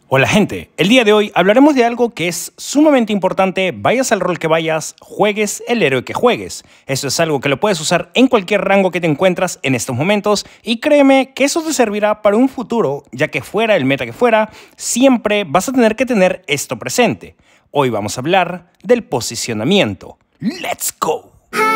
Hola gente, el día de hoy hablaremos de algo que es sumamente importante, vayas al rol que vayas, juegues el héroe que juegues. Eso es algo que lo puedes usar en cualquier rango que te encuentras en estos momentos y créeme que eso te servirá para un futuro, ya que fuera el meta que fuera, siempre vas a tener que tener esto presente. Hoy vamos a hablar del posicionamiento. ¡Let's go!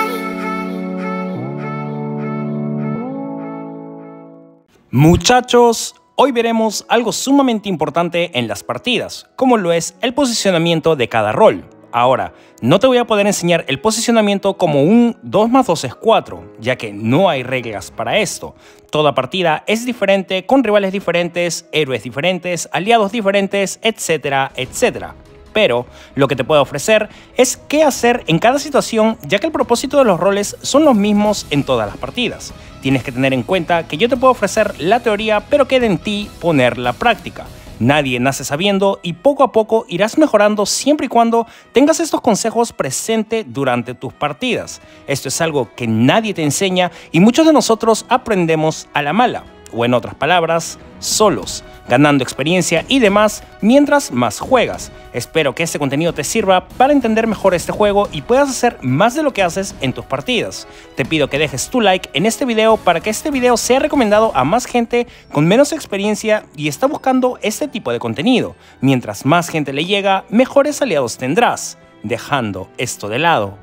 Muchachos, hoy veremos algo sumamente importante en las partidas, como lo es el posicionamiento de cada rol. Ahora, no te voy a poder enseñar el posicionamiento como un 2 más 2 es 4, ya que no hay reglas para esto. Toda partida es diferente, con rivales diferentes, héroes diferentes, aliados diferentes, etcétera, etcétera. Pero lo que te puedo ofrecer es qué hacer en cada situación, ya que el propósito de los roles son los mismos en todas las partidas. Tienes que tener en cuenta que yo te puedo ofrecer la teoría, pero queda en ti poner la práctica. Nadie nace sabiendo y poco a poco irás mejorando siempre y cuando tengas estos consejos presentes durante tus partidas. Esto es algo que nadie te enseña y muchos de nosotros aprendemos a la mala, o en otras palabras, solos, ganando experiencia y demás mientras más juegas. Espero que este contenido te sirva para entender mejor este juego y puedas hacer más de lo que haces en tus partidas. Te pido que dejes tu like en este video para que este video sea recomendado a más gente con menos experiencia y está buscando este tipo de contenido. Mientras más gente le llega, mejores aliados tendrás. Dejando esto de lado.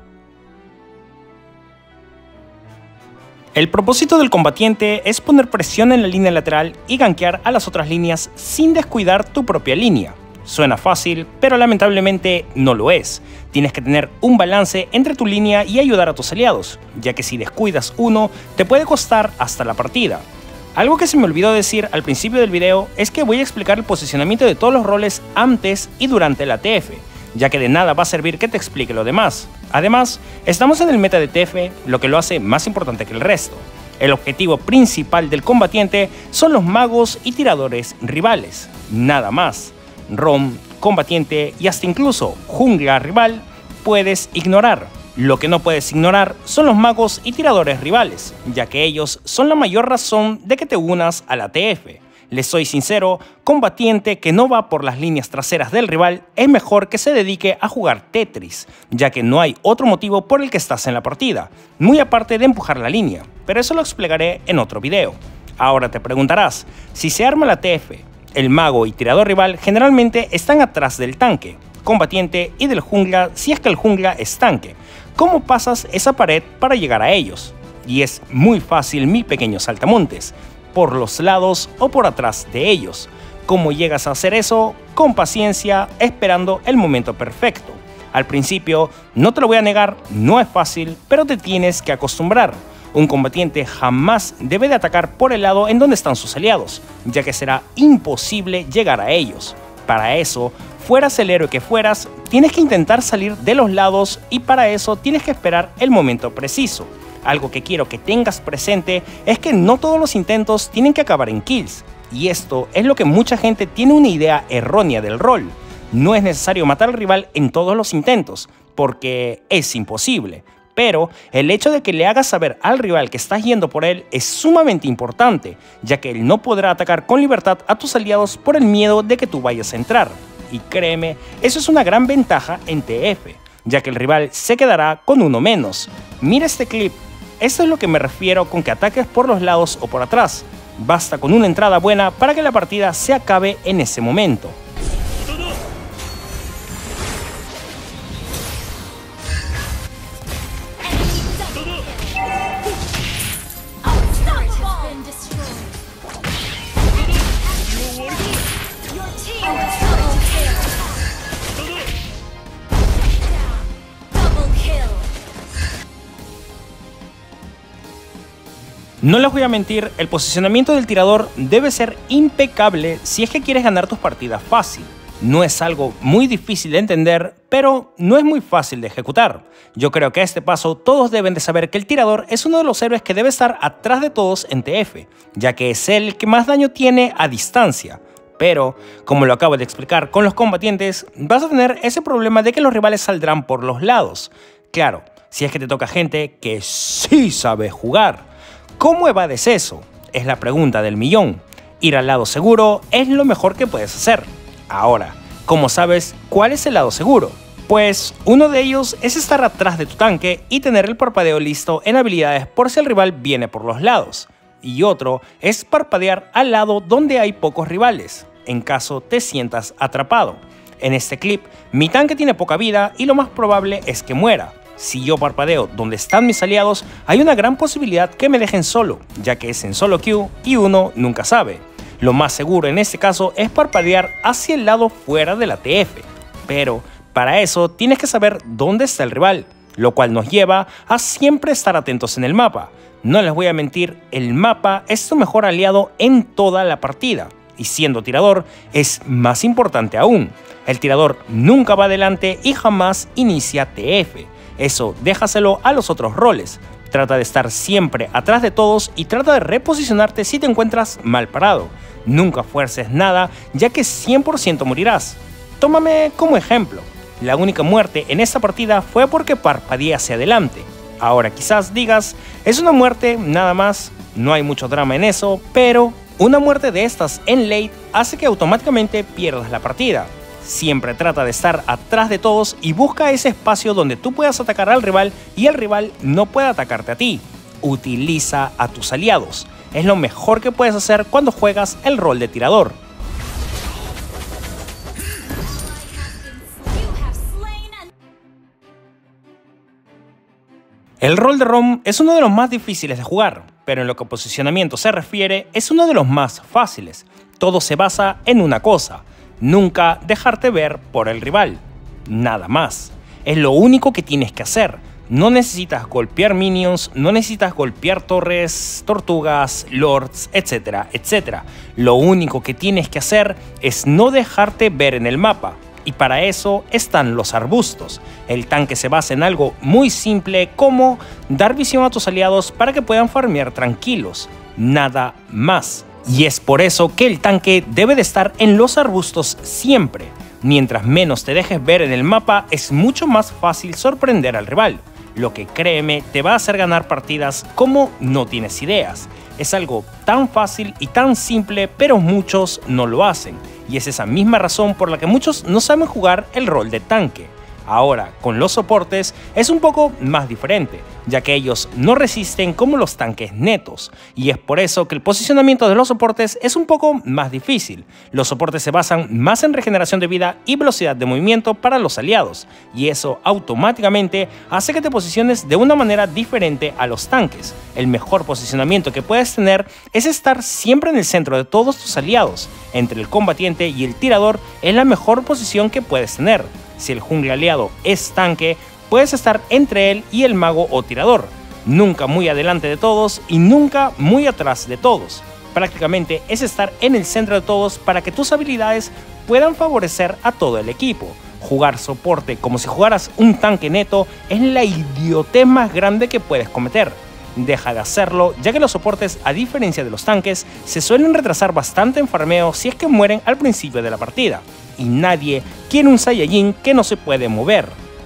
El propósito del combatiente es poner presión en la línea lateral y gankear a las otras líneas sin descuidar tu propia línea. Suena fácil, pero lamentablemente no lo es. Tienes que tener un balance entre tu línea y ayudar a tus aliados, ya que si descuidas uno, te puede costar hasta la partida. Algo que se me olvidó decir al principio del video es que voy a explicar el posicionamiento de todos los roles antes y durante la TF, ya que de nada va a servir que te explique lo demás. Además, estamos en el meta de TF, lo que lo hace más importante que el resto. El objetivo principal del combatiente son los magos y tiradores rivales, nada más. ROM, combatiente y hasta incluso jungla rival puedes ignorar. Lo que no puedes ignorar son los magos y tiradores rivales, ya que ellos son la mayor razón de que te unas a la TF. Les soy sincero, combatiente que no va por las líneas traseras del rival es mejor que se dedique a jugar Tetris, ya que no hay otro motivo por el que estás en la partida, muy aparte de empujar la línea, pero eso lo explicaré en otro video. Ahora te preguntarás, si se arma la TF, el mago y tirador rival generalmente están atrás del tanque, combatiente y del jungla si es que el jungla es tanque. ¿Cómo pasas esa pared para llegar a ellos? Y es muy fácil, mi pequeño saltamontes. Por los lados o por atrás de ellos. ¿Cómo llegas a hacer eso? Con paciencia, esperando el momento perfecto. Al principio, no te lo voy a negar, no es fácil, pero te tienes que acostumbrar. Un combatiente jamás debe de atacar por el lado en donde están sus aliados, ya que será imposible llegar a ellos. Para eso, fueras el héroe que fueras, tienes que intentar salir de los lados y para eso tienes que esperar el momento preciso. Algo que quiero que tengas presente es que no todos los intentos tienen que acabar en kills, y esto es lo que mucha gente tiene una idea errónea del rol. No es necesario matar al rival en todos los intentos, porque es imposible, pero el hecho de que le hagas saber al rival que estás yendo por él es sumamente importante, ya que él no podrá atacar con libertad a tus aliados por el miedo de que tú vayas a entrar. Y créeme, eso es una gran ventaja en TF, ya que el rival se quedará con uno menos. Mira este clip. Esto es lo que me refiero con que ataques por los lados o por atrás. Basta con una entrada buena para que la partida se acabe en ese momento. No les voy a mentir, el posicionamiento del tirador debe ser impecable si es que quieres ganar tus partidas fácil. No es algo muy difícil de entender, pero no es muy fácil de ejecutar. Yo creo que a este paso todos deben de saber que el tirador es uno de los héroes que debe estar atrás de todos en TF, ya que es el que más daño tiene a distancia. Pero, como lo acabo de explicar con los combatientes, vas a tener ese problema de que los rivales saldrán por los lados. Claro, si es que te toca gente que sí sabe jugar. ¿Cómo evades eso? Es la pregunta del millón. Ir al lado seguro es lo mejor que puedes hacer. Ahora, ¿cómo sabes cuál es el lado seguro? Pues uno de ellos es estar atrás de tu tanque y tener el parpadeo listo en habilidades por si el rival viene por los lados. Y otro es parpadear al lado donde hay pocos rivales, en caso te sientas atrapado. En este clip, mi tanque tiene poca vida y lo más probable es que muera. Si yo parpadeo donde están mis aliados, hay una gran posibilidad que me dejen solo, ya que es en solo queue y uno nunca sabe. Lo más seguro en este caso es parpadear hacia el lado fuera de la TF, pero para eso tienes que saber dónde está el rival, lo cual nos lleva a siempre estar atentos en el mapa. No les voy a mentir, el mapa es tu mejor aliado en toda la partida, y siendo tirador es más importante aún. El tirador nunca va adelante y jamás inicia TF, eso déjaselo a los otros roles. Trata de estar siempre atrás de todos y trata de reposicionarte si te encuentras mal parado. Nunca fuerces nada, ya que 100% morirás. Tómame como ejemplo. La única muerte en esta partida fue porque parpadeé hacia adelante. Ahora quizás digas, es una muerte nada más, no hay mucho drama en eso, pero una muerte de estas en late hace que automáticamente pierdas la partida. Siempre trata de estar atrás de todos y busca ese espacio donde tú puedas atacar al rival y el rival no pueda atacarte a ti. Utiliza a tus aliados. Es lo mejor que puedes hacer cuando juegas el rol de tirador. El rol de ROM es uno de los más difíciles de jugar, pero en lo que a posicionamiento se refiere es uno de los más fáciles. Todo se basa en una cosa: nunca dejarte ver por el rival. Nada más. Es lo único que tienes que hacer. No necesitas golpear minions, no necesitas golpear torres, tortugas, lords, etcétera, etcétera. Lo único que tienes que hacer es no dejarte ver en el mapa. Y para eso están los arbustos. El tanque se basa en algo muy simple como dar visión a tus aliados para que puedan farmear tranquilos. Nada más. Y es por eso que el tanque debe de estar en los arbustos siempre. Mientras menos te dejes ver en el mapa, es mucho más fácil sorprender al rival. Lo que, créeme, te va a hacer ganar partidas como no tienes ideas. Es algo tan fácil y tan simple, pero muchos no lo hacen. Y es esa misma razón por la que muchos no saben jugar el rol de tanque. Ahora, con los soportes es un poco más diferente, ya que ellos no resisten como los tanques netos, y es por eso que el posicionamiento de los soportes es un poco más difícil. Los soportes se basan más en regeneración de vida y velocidad de movimiento para los aliados, y eso automáticamente hace que te posiciones de una manera diferente a los tanques. El mejor posicionamiento que puedes tener es estar siempre en el centro de todos tus aliados. Entre el combatiente y el tirador es la mejor posición que puedes tener. Si el jungla aliado es tanque, puedes estar entre él y el mago o tirador, nunca muy adelante de todos y nunca muy atrás de todos. Prácticamente es estar en el centro de todos para que tus habilidades puedan favorecer a todo el equipo. Jugar soporte como si jugaras un tanque neto es la idiotez más grande que puedes cometer. Deja de hacerlo, ya que los soportes, a diferencia de los tanques, se suelen retrasar bastante en farmeo si es que mueren al principio de la partida. Y nadie quiere un Saiyajin que no se puede mover.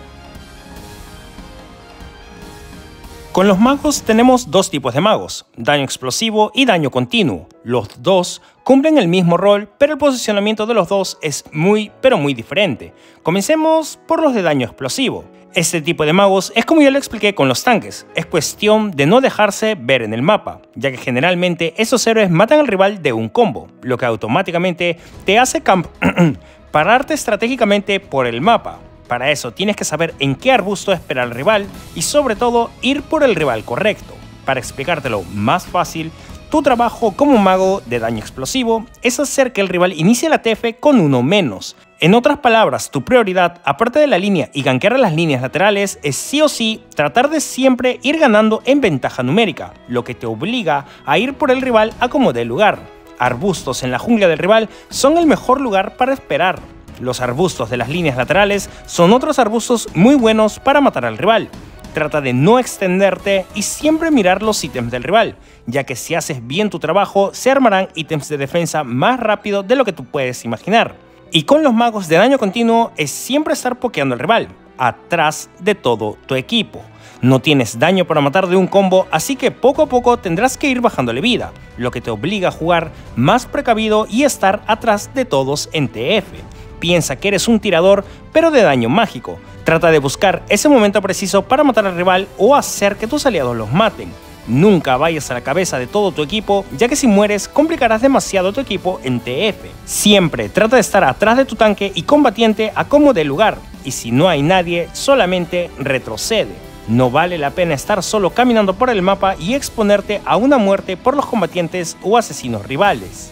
Con los magos tenemos dos tipos de magos, daño explosivo y daño continuo. Los dos cumplen el mismo rol, pero el posicionamiento de los dos es muy diferente. Comencemos por los de daño explosivo. Este tipo de magos es como ya lo expliqué con los tanques, es cuestión de no dejarse ver en el mapa, ya que generalmente esos héroes matan al rival de un combo, lo que automáticamente te hace pararte estratégicamente por el mapa. Para eso tienes que saber en qué arbusto esperar al rival y sobre todo ir por el rival correcto. Para explicártelo más fácil, tu trabajo como mago de daño explosivo es hacer que el rival inicie la TF con uno menos. En otras palabras, tu prioridad, aparte de la línea y gankear a las líneas laterales, es sí o sí tratar de siempre ir ganando en ventaja numérica, lo que te obliga a ir por el rival a como dé lugar. Arbustos en la jungla del rival son el mejor lugar para esperar. Los arbustos de las líneas laterales son otros arbustos muy buenos para matar al rival. Trata de no extenderte y siempre mirar los ítems del rival, ya que si haces bien tu trabajo, se armarán ítems de defensa más rápido de lo que tú puedes imaginar. Y con los magos de daño continuo es siempre estar pokeando al rival, atrás de todo tu equipo. No tienes daño para matar de un combo, así que poco a poco tendrás que ir bajándole vida, lo que te obliga a jugar más precavido y estar atrás de todos en TF. piensa que eres un tirador, pero de daño mágico. Trata de buscar ese momento preciso para matar al rival o hacer que tus aliados los maten. Nunca vayas a la cabeza de todo tu equipo, ya que si mueres complicarás demasiado tu equipo en TF. Siempre trata de estar atrás de tu tanque y combatiente a como dé lugar, y si no hay nadie, solamente retrocede. No vale la pena estar solo caminando por el mapa y exponerte a una muerte por los combatientes o asesinos rivales.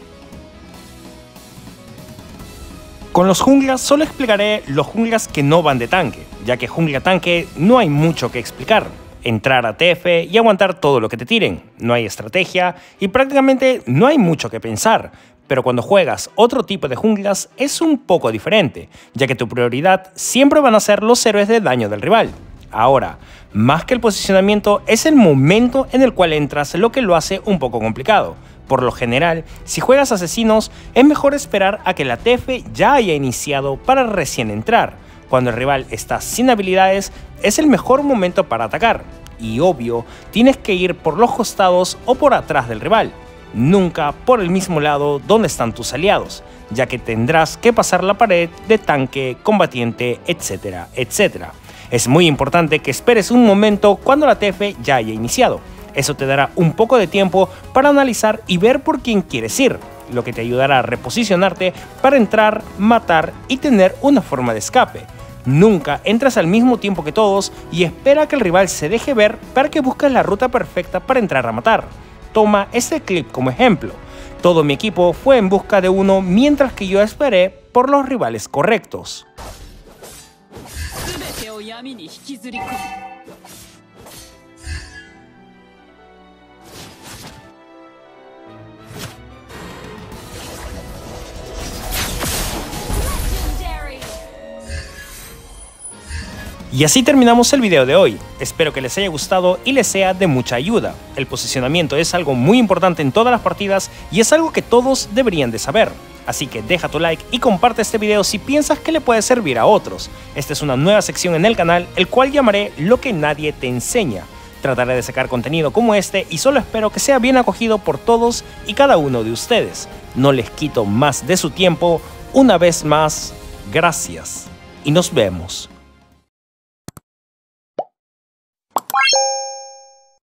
Con los junglas solo explicaré los junglas que no van de tanque, ya que jungla tanque no hay mucho que explicar. Entrar a TF y aguantar todo lo que te tiren, no hay estrategia y prácticamente no hay mucho que pensar. Pero cuando juegas otro tipo de junglas es un poco diferente, ya que tu prioridad siempre van a ser los héroes de daño del rival. Ahora, más que el posicionamiento es el momento en el cual entras lo que lo hace un poco complicado. Por lo general, si juegas asesinos, es mejor esperar a que la TF ya haya iniciado para recién entrar. Cuando el rival está sin habilidades, es el mejor momento para atacar. Y obvio, tienes que ir por los costados o por atrás del rival. Nunca por el mismo lado donde están tus aliados, ya que tendrás que pasar la pared de tanque, combatiente, etcétera, etcétera. Es muy importante que esperes un momento cuando la TF ya haya iniciado. Eso te dará un poco de tiempo para analizar y ver por quién quieres ir, lo que te ayudará a reposicionarte para entrar, matar y tener una forma de escape. Nunca entras al mismo tiempo que todos y espera que el rival se deje ver para que busques la ruta perfecta para entrar a matar. Toma este clip como ejemplo. Todo mi equipo fue en busca de uno mientras que yo esperé por los rivales correctos. Y así terminamos el video de hoy. Espero que les haya gustado y les sea de mucha ayuda. El posicionamiento es algo muy importante en todas las partidas y es algo que todos deberían de saber. Así que deja tu like y comparte este video si piensas que le puede servir a otros. Esta es una nueva sección en el canal, el cual llamaré Lo que nadie te enseña. Trataré de sacar contenido como este y solo espero que sea bien acogido por todos y cada uno de ustedes. No les quito más de su tiempo. Una vez más, gracias y nos vemos.